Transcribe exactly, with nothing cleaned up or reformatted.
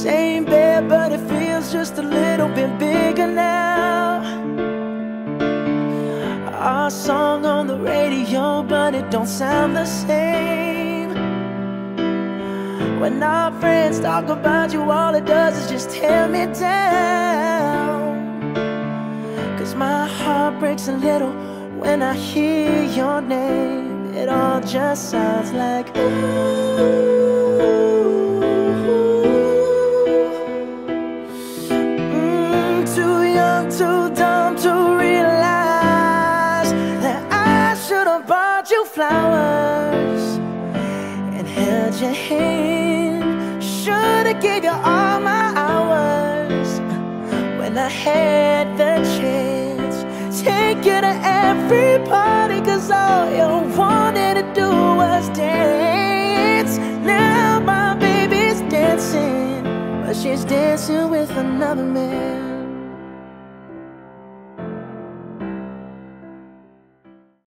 same bed, but it feels just a little bit bigger now. Our song on the radio, but it don't sound the same. When our friends talk about you, all it does is just tear me down. Cause my heart breaks a little when I hear your name. It all just sounds like ooh. Too dumb to realize that I should have bought you flowers and held your hand. Should have gave you all my hours when I had the chance. Take you to every party, cause all you wanted to do was dance. Now my baby's dancing, but she's dancing with another man.